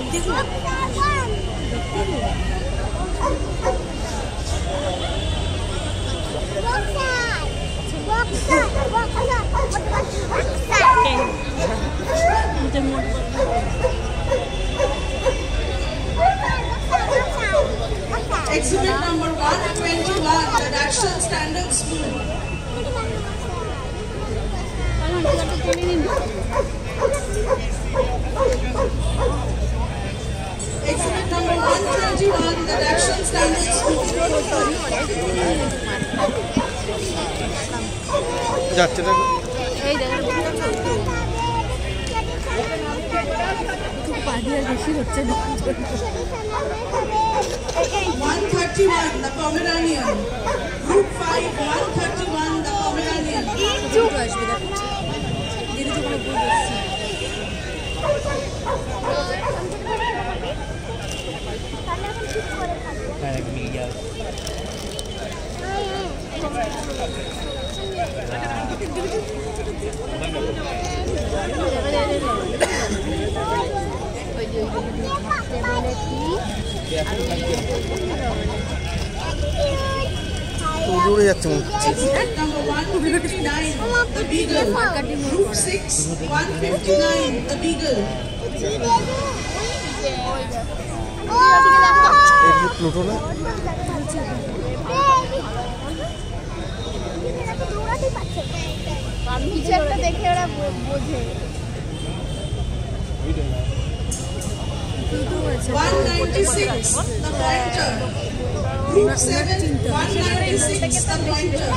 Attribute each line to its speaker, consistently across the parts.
Speaker 1: Exhibit number 121, the National Standard School. Exhibit number 121, the National Standard School.
Speaker 2: যাচ্ছে দেখো
Speaker 1: এই দেখো পাদিয়া বেশি হচ্ছে 131, the Pomeranian. Group 5, 131, the Pomeranian. চুপ আসবে দেখো দিদি তো কোনো ভুল করছে তাহলে এখন ঠিক করে থাকবো হ্যাঁ একদম ইয়া
Speaker 2: দৌড়ে যাচ্ছে মনে হচ্ছে
Speaker 1: number 159, the Beagle. Group 6, 159, the Beagle.
Speaker 2: এই প্লুটো না
Speaker 3: কিছু একটা দেখে ওরা বোঝে
Speaker 1: 196, the Pointer. Group 7, 196, the Pointer.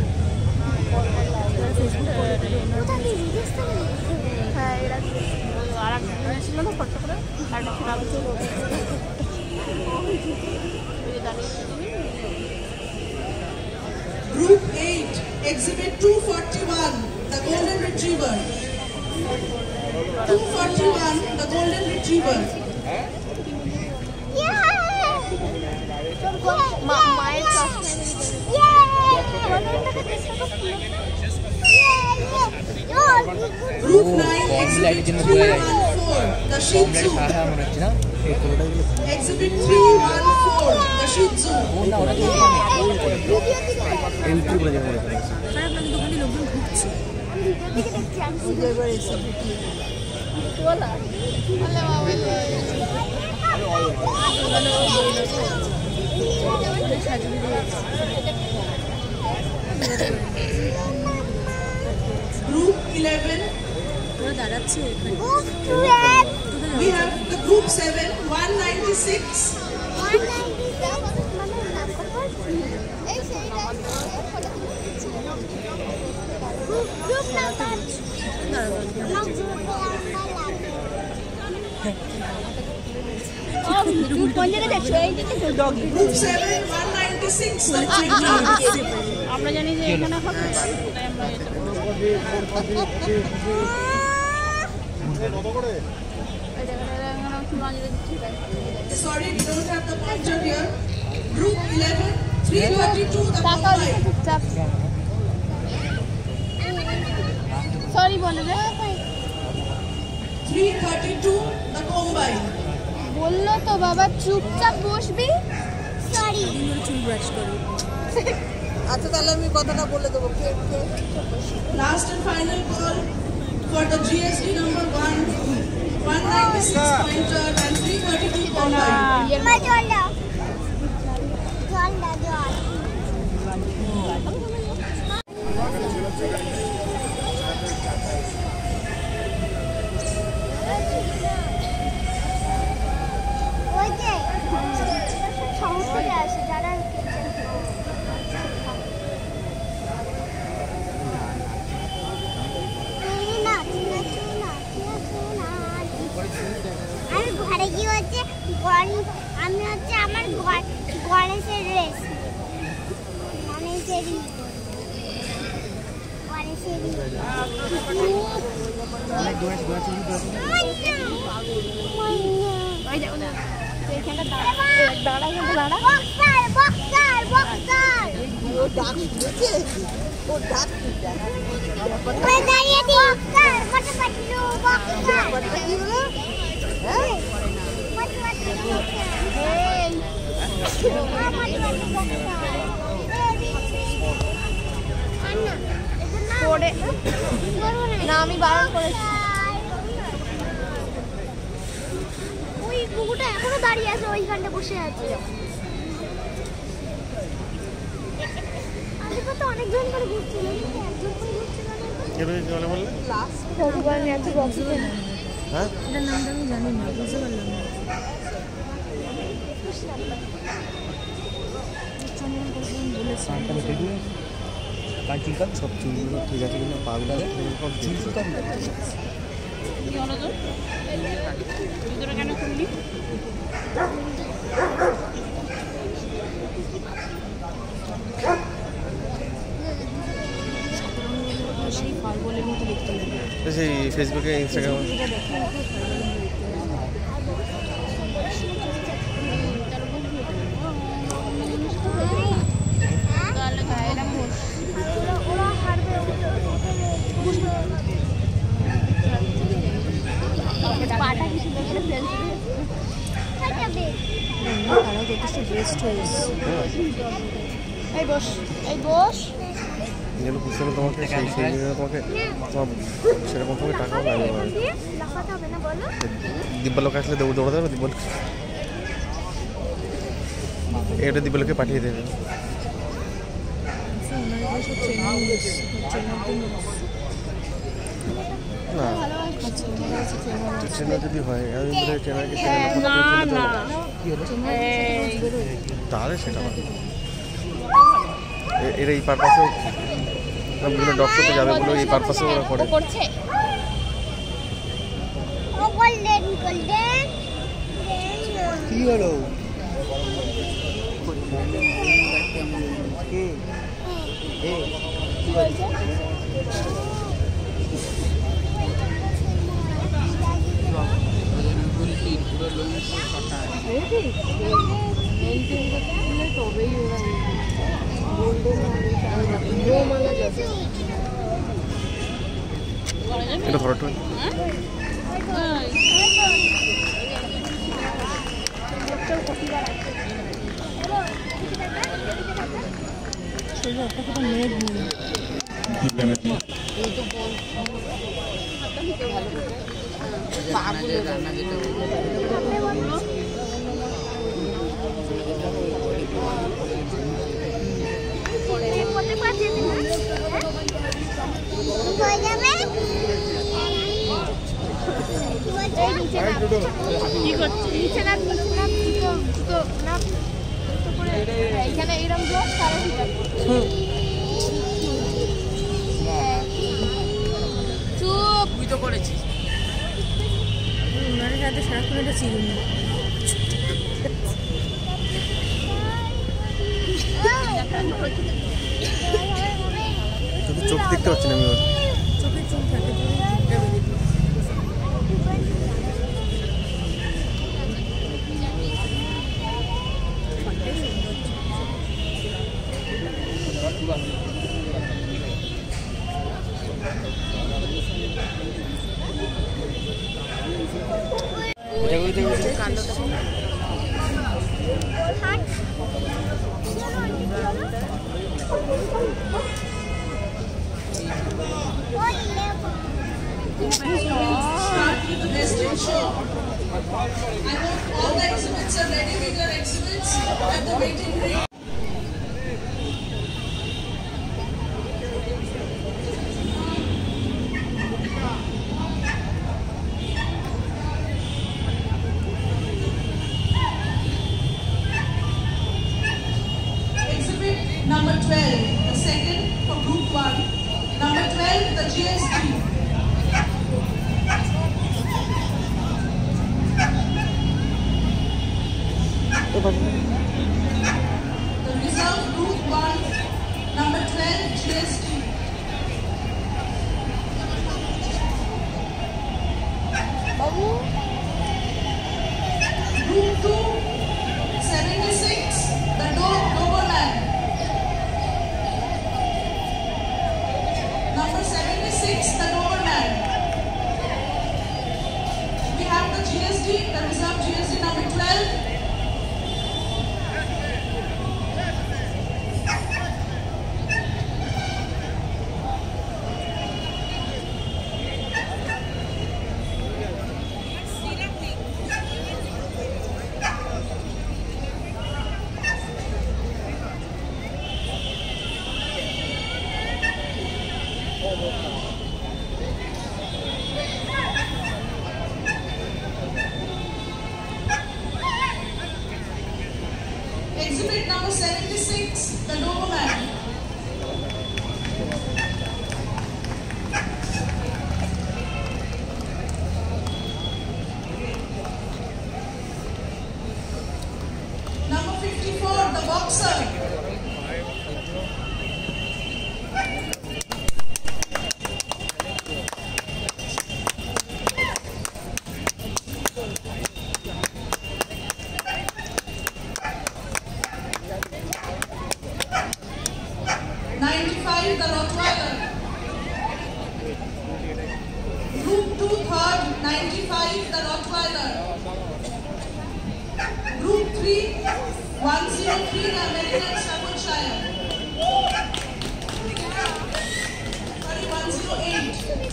Speaker 1: Group 8, Exhibit 241, the Golden Retriever. 241, the Golden Retriever.
Speaker 3: মায়ের
Speaker 1: Group 9, Exhibit 314, the Shih Tzu. Exhibit 314, the Shih Tzu. Group 11. We have the Group 7, 196. Group 7, 196.
Speaker 3: আমরা জানি যে এখানে হবে তাই আমরা
Speaker 1: Sorry, we don't have the pointer here. Group 11, 332, the Combine.
Speaker 3: Sorry বলে রে
Speaker 1: 332, the Combine.
Speaker 3: বললো তো বাবা চুপচাপ বসবি সরি
Speaker 1: চুল ব্রাশ করো আচ্ছা তাহলে আমি কথাটা বলে দেব last and final call for the GSD number 1, 196 pointer and 332 Combine.
Speaker 4: আমি হচ্ছে আমার গণেশের রেস গণেশের
Speaker 3: না আমি বারণ করেছি। ওই কুকুরটা এখনো দাঁড়িয়ে আছে, ওইখানটা বসে আছে। আমি তো অনেকজন করে ঘুরছিল, একজন করে ঘুরছিল না।
Speaker 2: এবারে কি বলে?
Speaker 3: ভগবান এত বক্স
Speaker 2: হ্যাঁ,
Speaker 1: এটার নামটা আমি জানি না, বুঝতে পারলাম না।
Speaker 2: সব চুলগুলো ঠিক আছে কিনা, পাগুলো
Speaker 1: কেন করলি? সেই পাগলের মতো দেখতে লাগে।
Speaker 2: সেই ফেসবুকে ইনস্টাগ্রামে যেগুলো বুঝতে হবে তোমাকে, সেই তোমাকে সেরকম তোমাকে টাকাও লাগবে। দিব্যালোক আসলে দৌড়াতে হবে, দিব্যালোক এটা দিব্যালোকে পাঠিয়ে দেবে। না ট্রেনার যদি হয়, আমি বলে ট্রেনারকে তাহলে সেটা হবে। এরা এই পারপাসেও বিভিন্ন ডক্টরতে যাবে বলে এই পারপাসে ওরা করে।
Speaker 5: কি হলো?
Speaker 1: তবেই ওরা
Speaker 2: এটা ধরো একটু।
Speaker 3: এইখানে এইরকম ব্লক তারা ঠিক আছে। চুপ,
Speaker 1: তুই তো করেছিস। ওনার সাথে সারাক্ষণ এটা চিরুন না।
Speaker 2: চোখ দেখতে পাচ্ছি না আমি ওর।
Speaker 1: চোখে চুল থাকে Start with the best show. I hope all the exhibits are ready with your exhibits at the waiting room. Exhibit number 12, the second for group 1. Number 12, the GST. The reserve group 1, number 12, GST. Group 2, 76, the Doberman. Number 76, the Doberman. We have the GSD, the reserve GSD number 12. Exhibit number 76, the Doberman. Number 54, the Boxer. The Rottweiler. Group 2 third, 95, the Rottweiler. Group 3, 103, the American Staffordshire. Sorry, 108.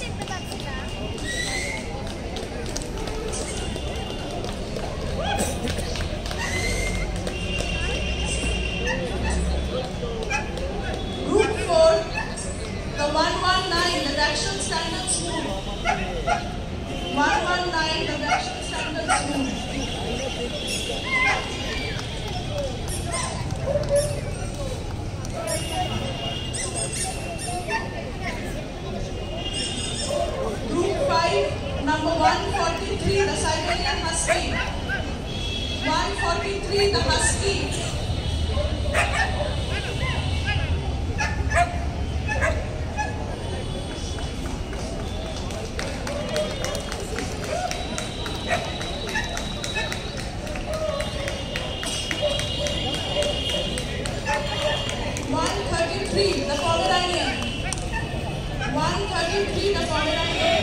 Speaker 1: The 119, the Dachshund Standard Smooth. 119, the Dachshund Standard Smooth. Group 5, number 143, the Siberian Husky. 143, the Husky. The Pomeranian. 133, the Pomeranian.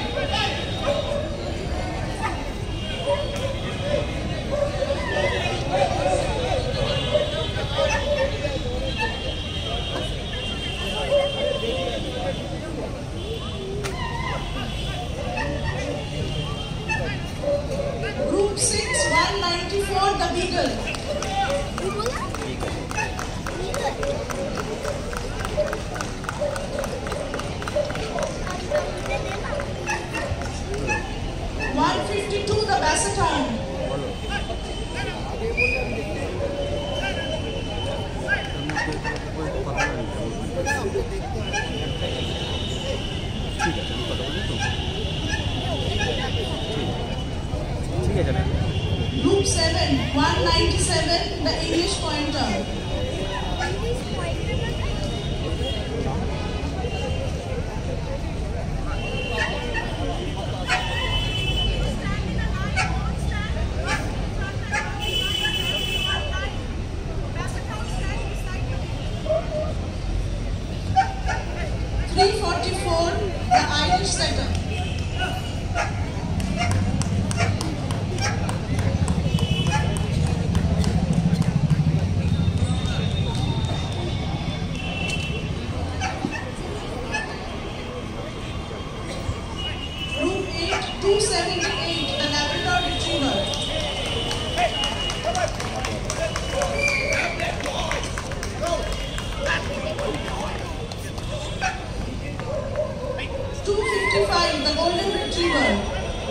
Speaker 1: Group 6, 194, the Beagle. 152, the Basseton. 197, the English Pointer. The Irish Setter. Group 8, 278, the Labrador Retriever. 255, the Golden Retriever.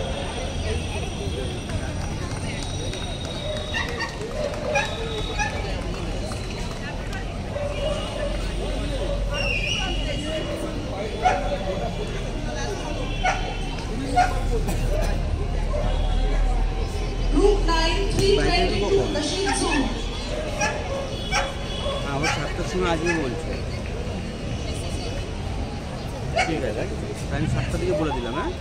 Speaker 1: Group 9, 322, the Shih Tzu.
Speaker 5: আমার 7টার সময় আজকে বলছে ঠিক আছে আমি 7টা দিকে বলে দিলাম হ্যাঁ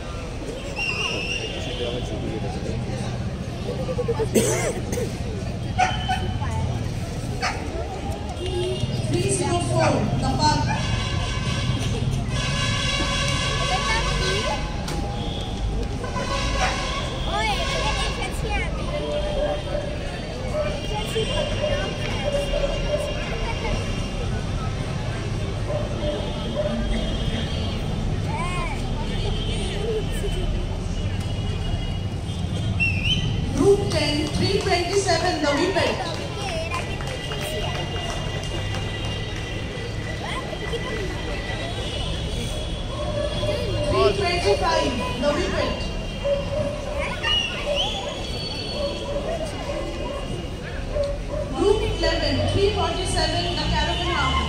Speaker 1: 304, the Pug. Group 10, 327, the Whippet. 325, the Whippet. Group 11, 347, the Caravan Army.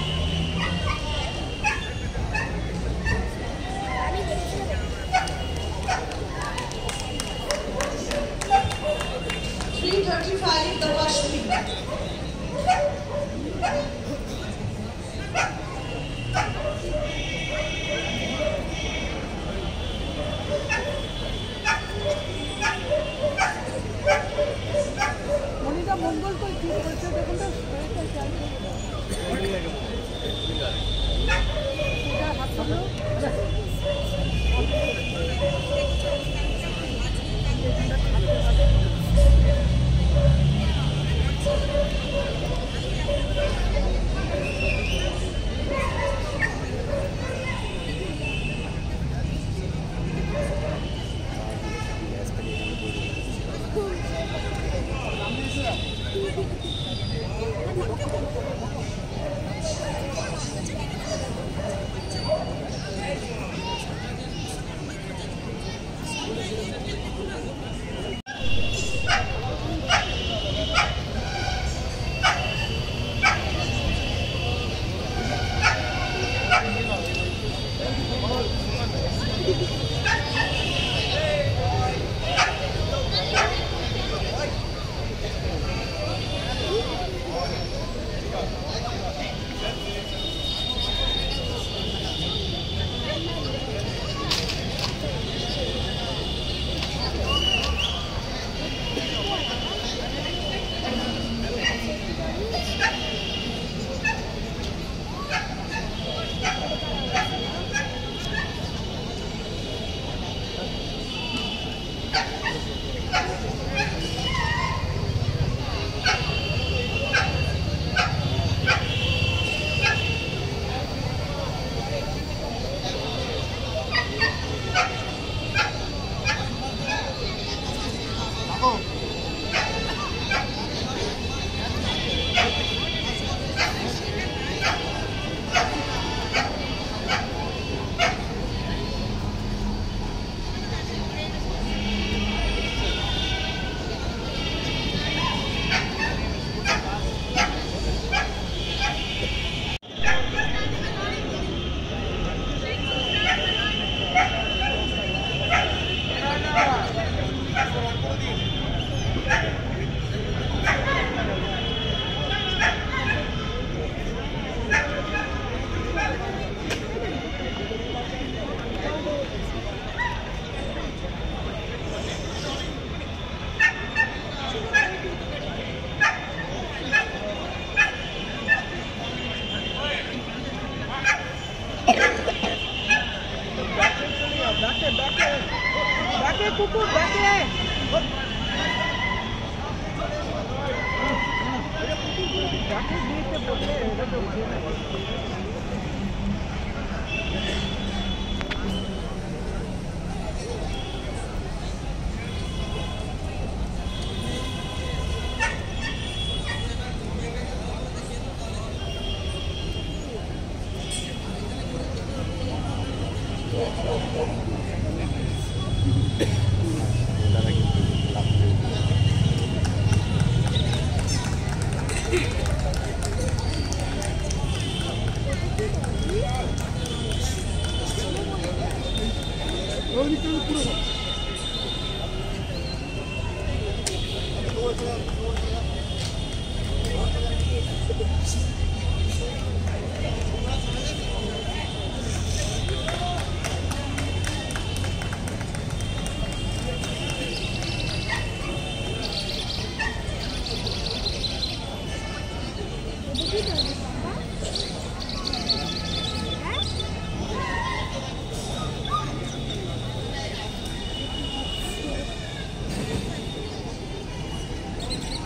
Speaker 1: 335, the Kashmir.
Speaker 4: 3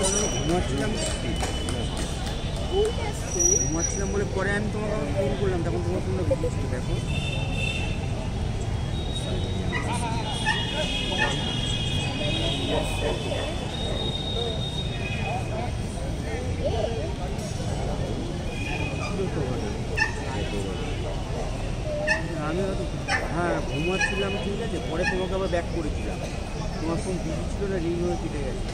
Speaker 5: ঘুমাচ্ছিলাম বলে পরে আমি তোমাকে ফোন করলাম, তখন তোমার ফোনটা ঘুমিয়েছিল। দেখো আমি হয়তো হ্যাঁ ঘুমাচ্ছিলাম, ঠিক আছে, পরে তোমাকে আবার ব্যাক করেছিলাম, তোমার ফোন বিজি ছিল না, রিং হয়ে কেটে গেছে।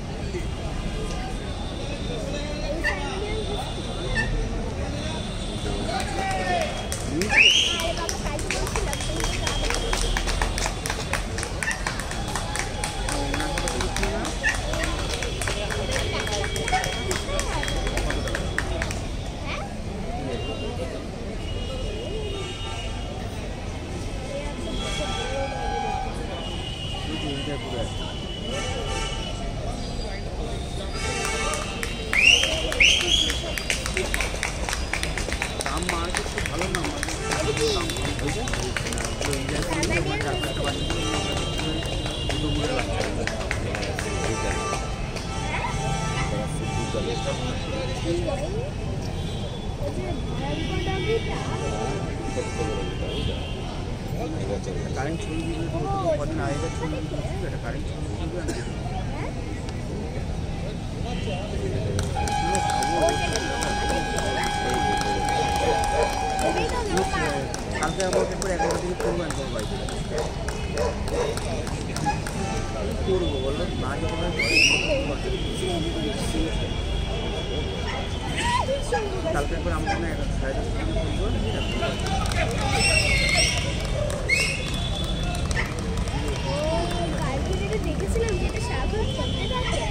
Speaker 5: দাম মার্কেট খুব ভালো না, কারেন্ট ছবি দিলে কদিন আগেকার ছবি এটা কারেন্ট ছবি কালকে আমাকে করে 11টা থেকে করবো একদম বাড়িতে করবো বললো না, যখন কালকে করে আমার মনে হয় 10:30 থেকে করবো।
Speaker 3: দেখেছিলাম যেটা সাগর চলতে থাকে।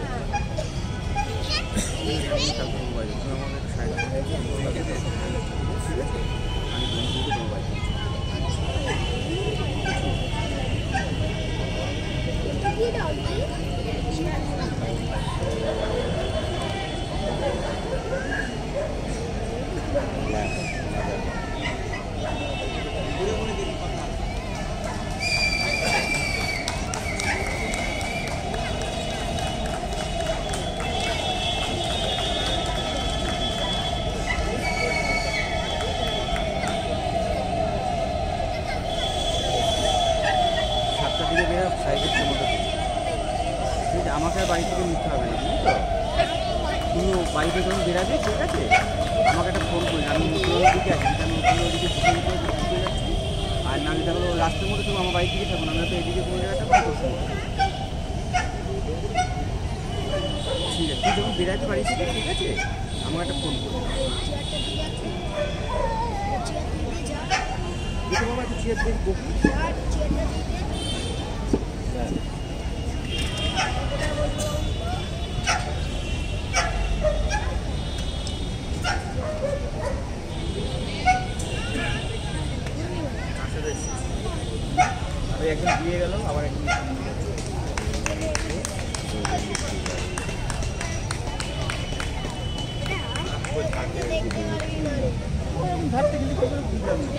Speaker 3: আমাকে বাড়ি থেকে নিতে হবে না, বুঝলি তো? তুমি বাড়িতে যখন বেরাবে, ঠিক আছে, আমাকে একটা ফোন করি, আমি নতুন দিকে আছি, আমি নতুন দিকে ঢুকে যাচ্ছি। আর না নিতে হলো রাস্তার মধ্যে তুমি আমার বাড়ি থেকে থাকো না, আমি তো এদিকে কোনো জায়গাটা ফোন করছি। ঠিক আছে, তুই যখন বেরাবি বাড়ি থেকে, ঠিক আছে, আমাকে একটা ফোন করি। দেখো বাবা, একটু চেয়ার দেখবো। একজন দিয়ে গেল, আবার একজন ভাবতে কিন্তু বুঝলাম না।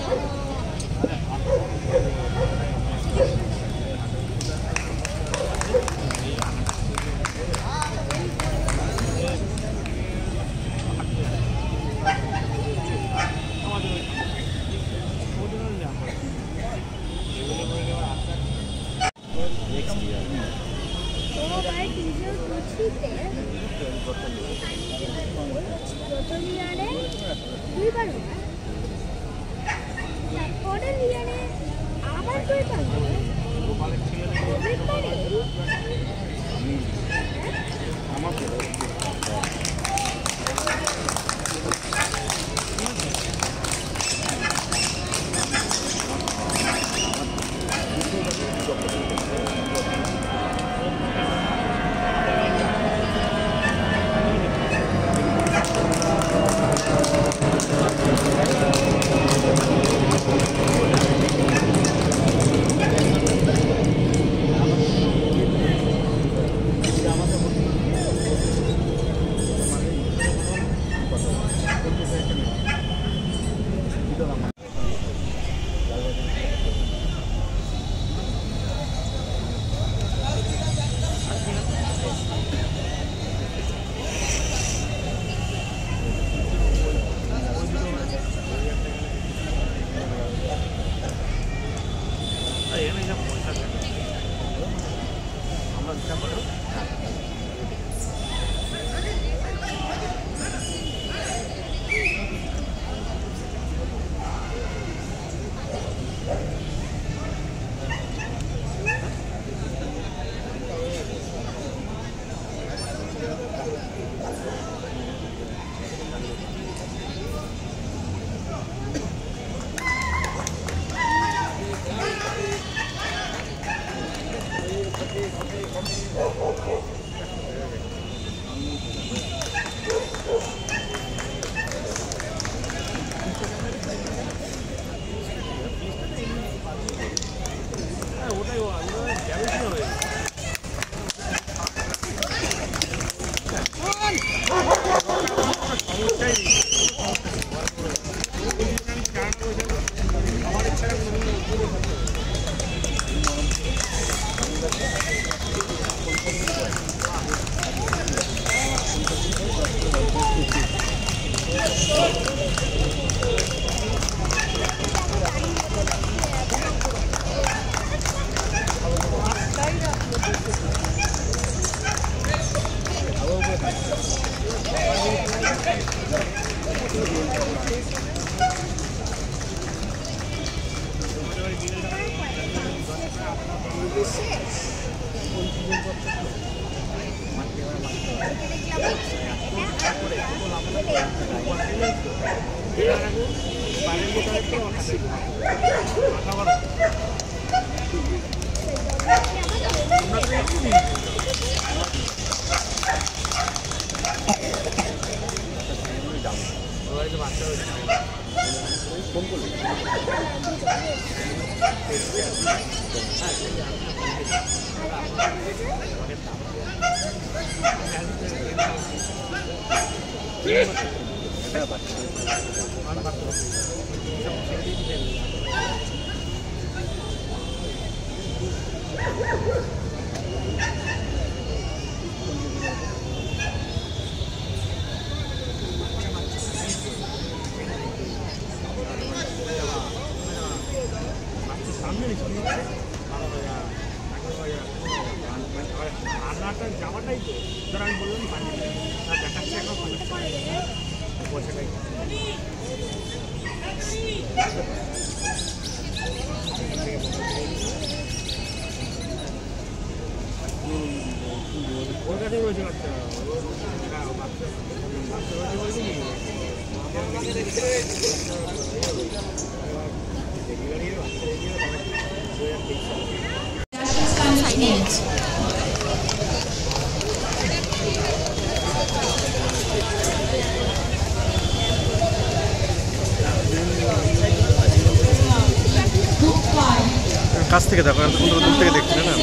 Speaker 2: কাছ থেকে দেখো, দূর থেকে দেখছিলে না।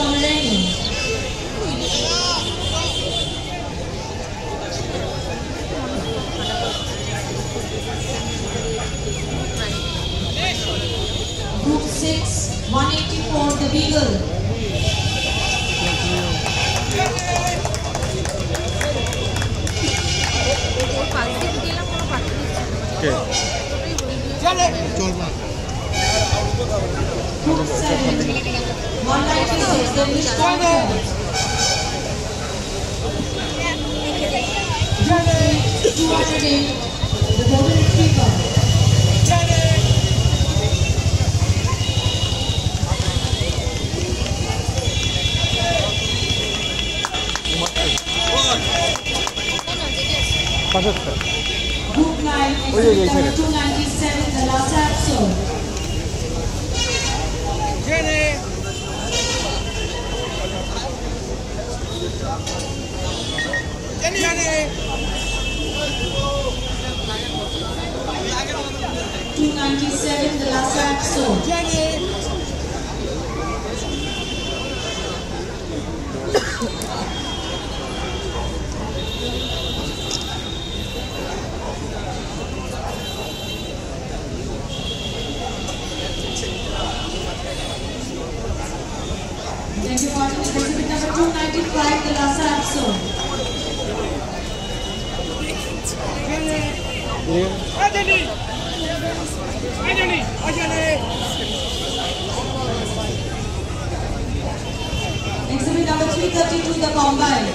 Speaker 6: Group 6, 184, the Beagle.
Speaker 2: Okay.
Speaker 6: Group 7, 196, the English Conquerors. 208, the Golden Retriever. Group 9, 297, the Lhasa Apso. $297, the Lhasa Apso. Thank you for watching exhibit number 295, the Lhasa Apso. Exhibit number 332, the Combine.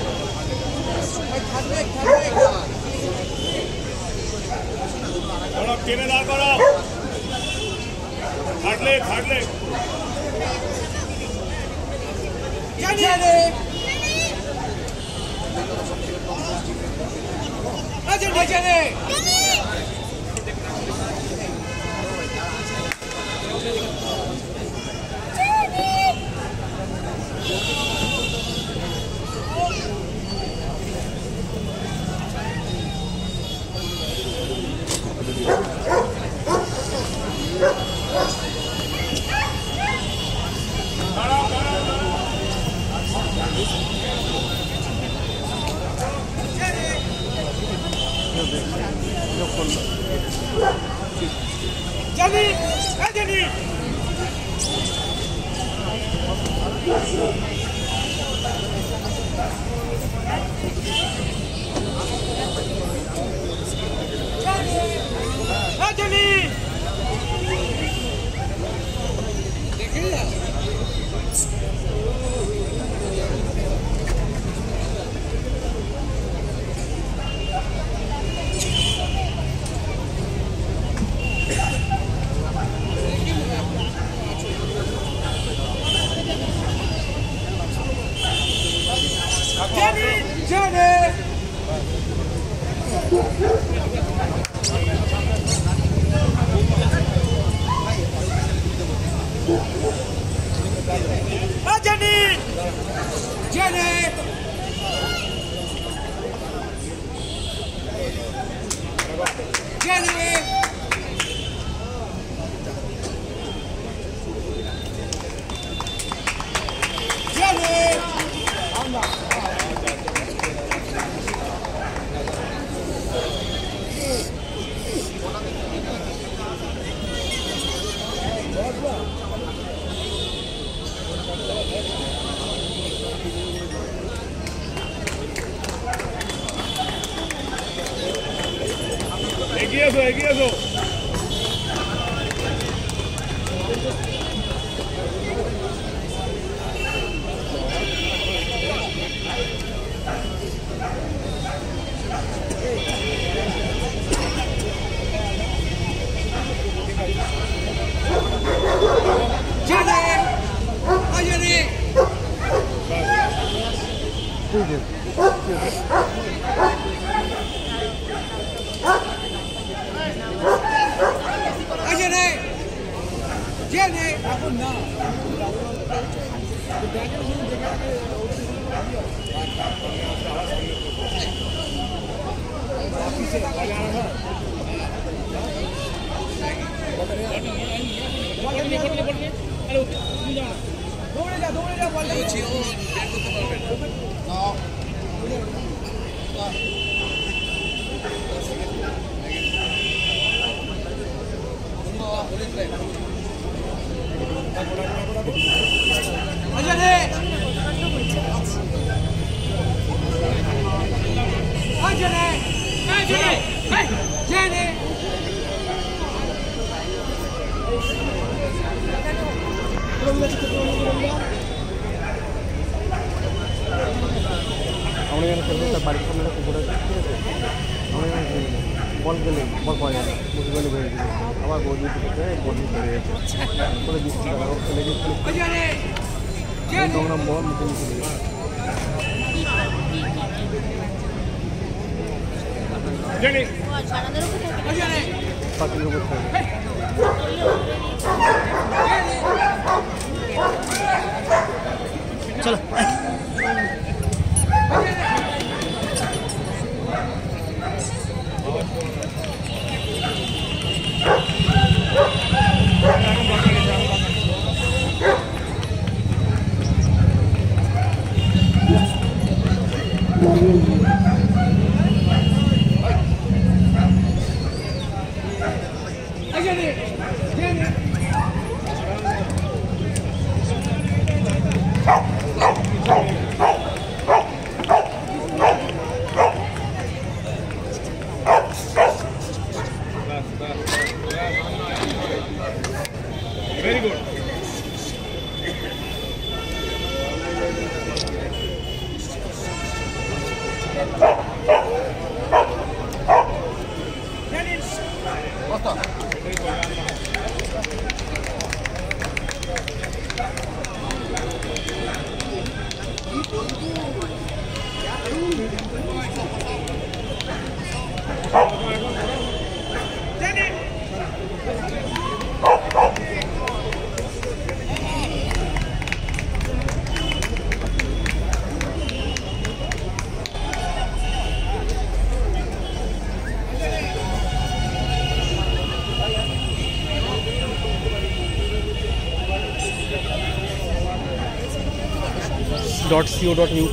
Speaker 2: .co.uk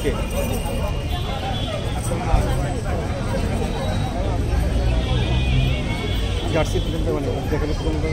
Speaker 2: jersey প্রিন্টটা মানে দেখালে কোনটা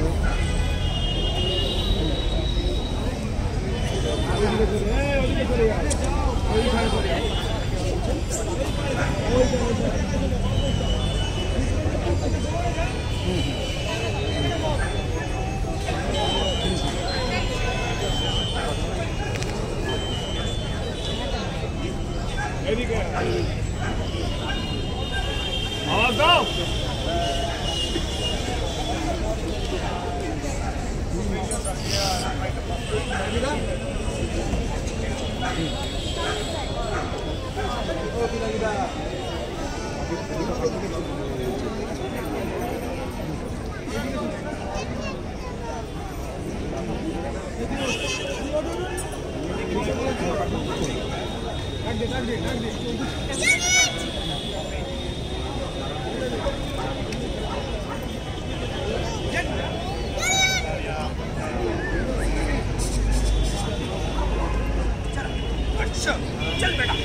Speaker 7: আওয়াজ দাও चल बेटा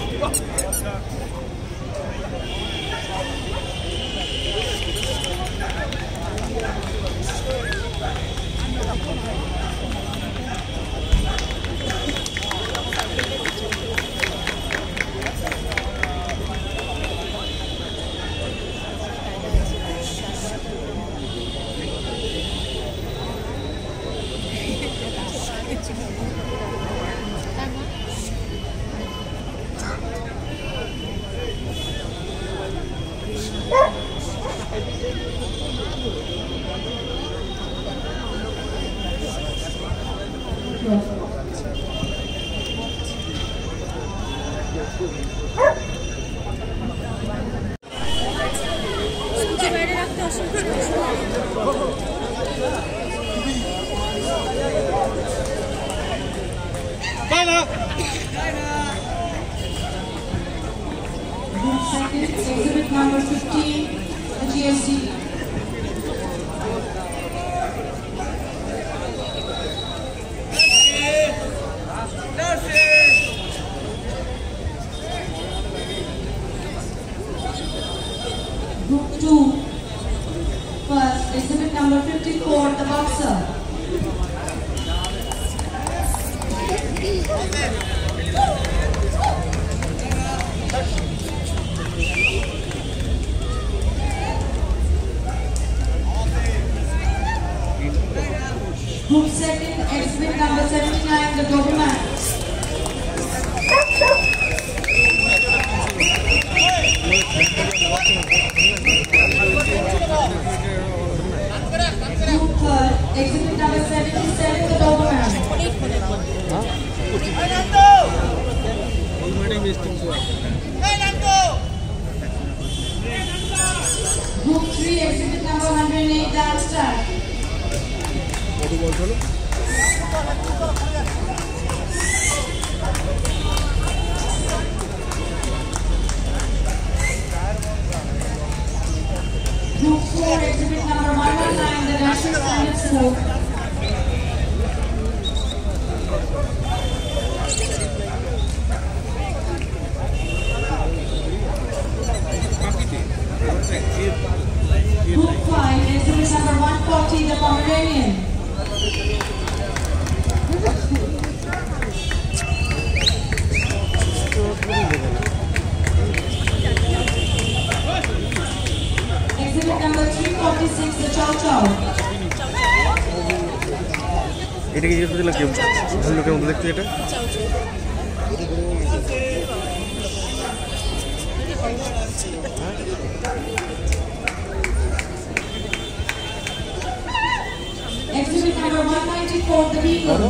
Speaker 6: Exhibit number 15, the GSD. Group 2, first, exhibit number 54, the boxer. Group second, exhibit number 79, the Doberman. Group third, exhibit number 77, the Doberman. Group 3, exhibit number 108, the Amstrad. Group 4, exhibit number 119, the National Standard School. Group 5, exhibit number 140, the Pomeranian. Exhibit number 346, the Chow Chow.
Speaker 2: এটা কি জিজ্ঞেস করছিলাম কেউ লোকের মধ্যে দেখতে এটা
Speaker 6: Exhibit number 194, the Beagle.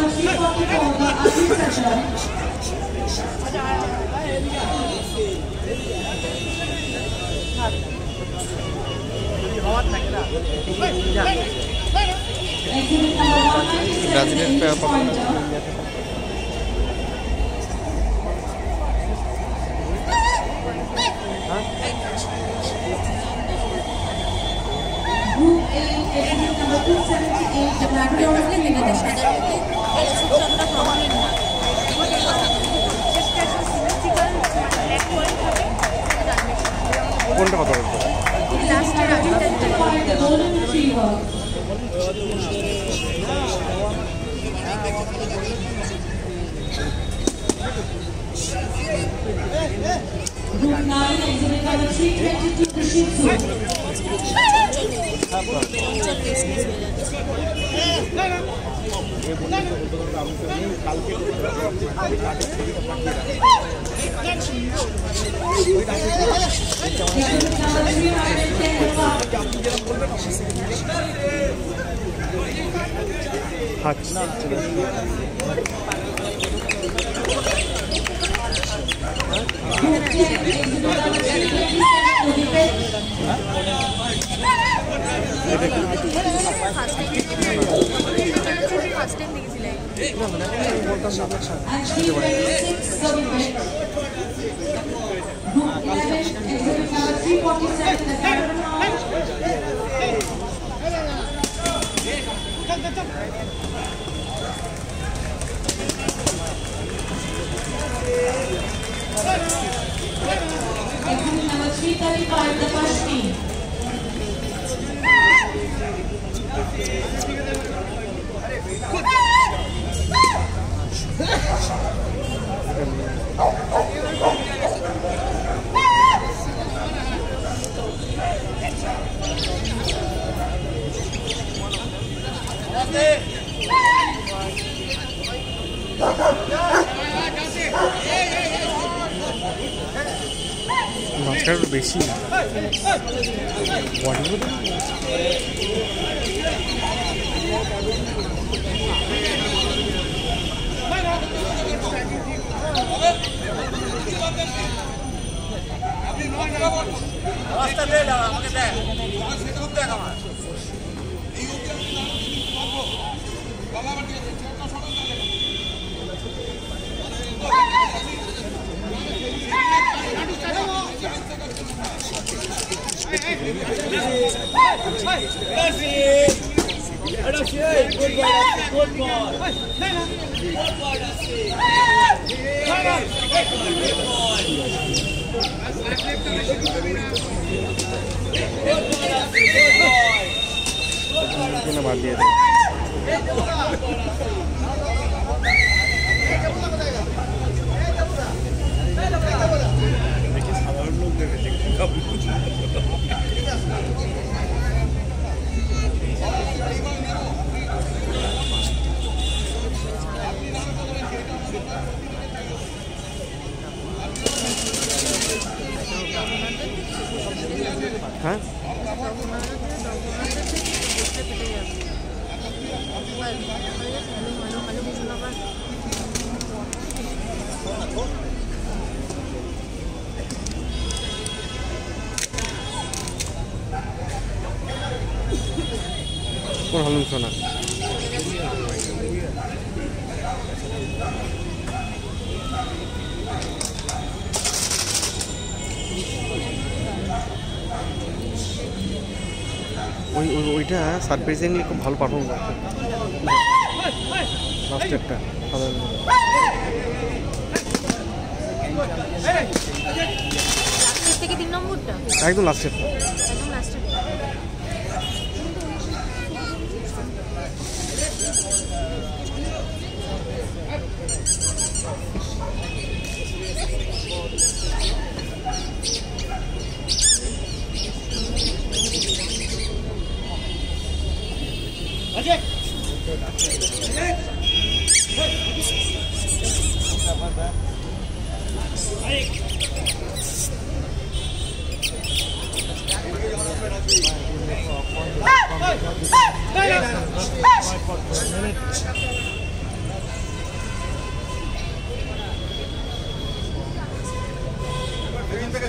Speaker 6: number 344, the Arjun session. Exhibit number 196, pointer. Group A, exhibit number 278, the background of
Speaker 2: কোনটা কথা বলতো
Speaker 6: the golden retriever. Group 9, exhibit number 322, the Shih Tzu. Exhibit number 335, the Kashmir.
Speaker 2: মাছটার বেশি body বাদ দিয়ে দেয় সাধারণ লোক দেবে হ্যাঁ কোন হলুন সোনা ওইটা সারপ্রাইজিংলি খুব ভালো পারফর্ম করছে লাস্টেরটা
Speaker 7: থেকে 3 নম্বরটা
Speaker 2: একদম লাস্টেরটা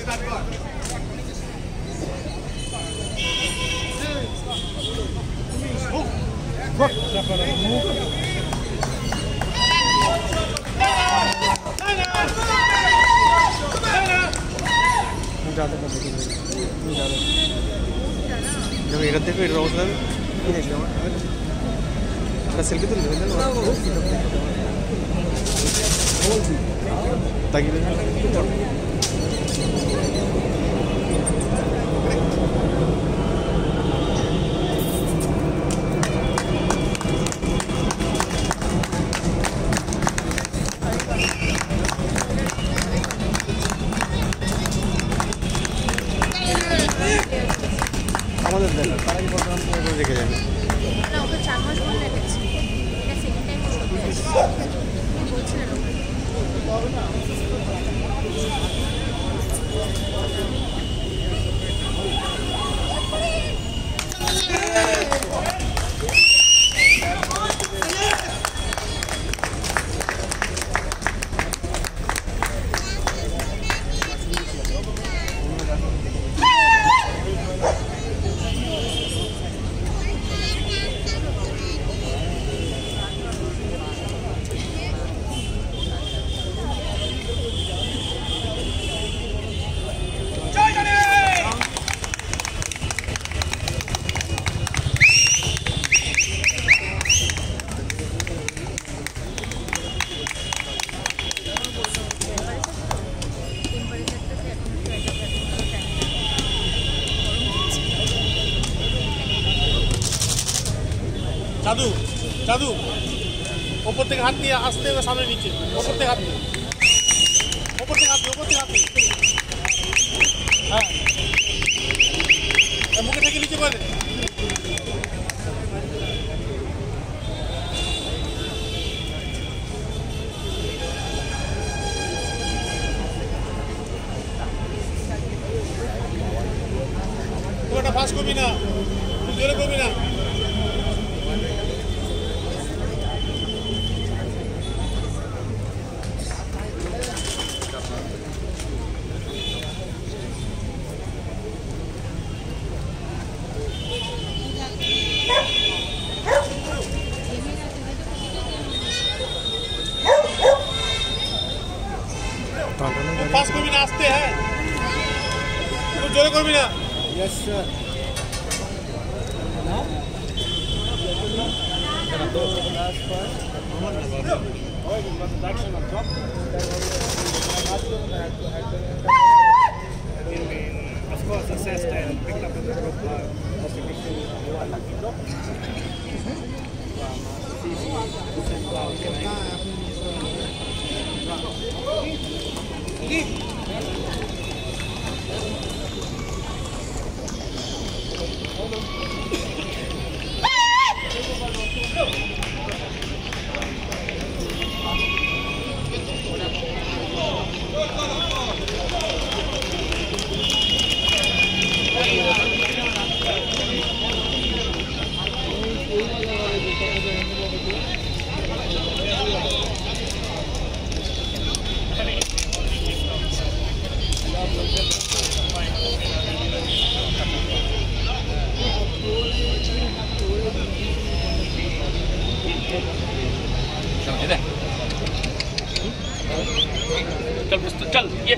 Speaker 2: जब এটা দেখো এটা অবস্থা কি দেখলে আমার এটা সেলফি তুলবে তাকি আমাদের দেখা তারা কি বলতে রেখে যাবে
Speaker 7: না ওকে 4 মাস পর রেখেছি এটা সেকেন্ড টাইম করতে বলছিলেন
Speaker 8: जादू जादू ऊपर तक हाथ दिया आस्ते हुए सामने नीचे ऊपर तक हाथ दिया ऊपर तक हाथ दिया ऊपर तक हाथ दिया हाँ मुझे टेके नीचे कर दे तुम्हारा फास्ट को भी ना तुम जोरे को भी ना पास को भी नाचते हैं तो जोरे को भी ना yes sir of course assessed and picked up in the group चल चल ये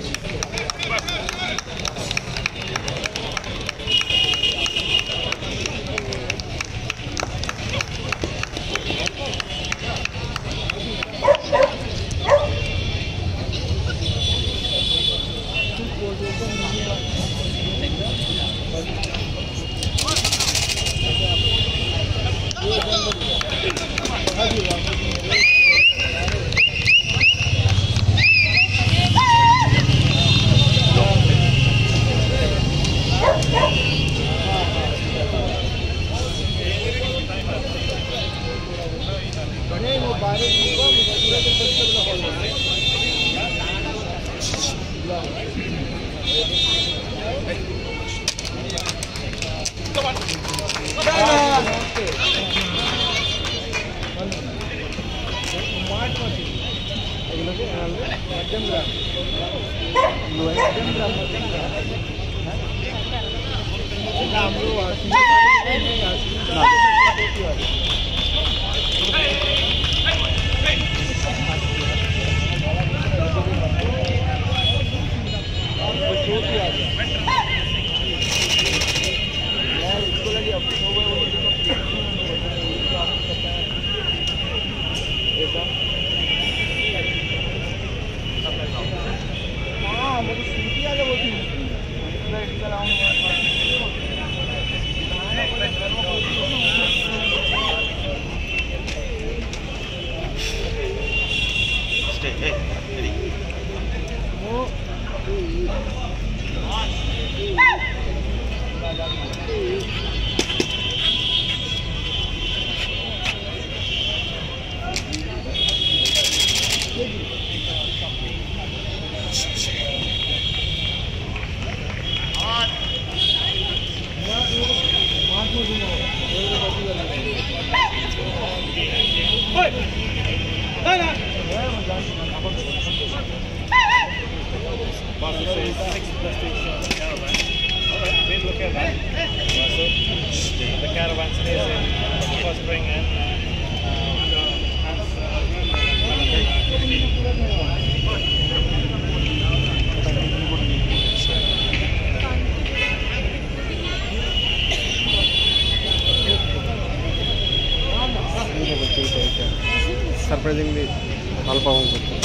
Speaker 9: The caravan stays in first spring and
Speaker 2: surprisingly ভালো পাবো।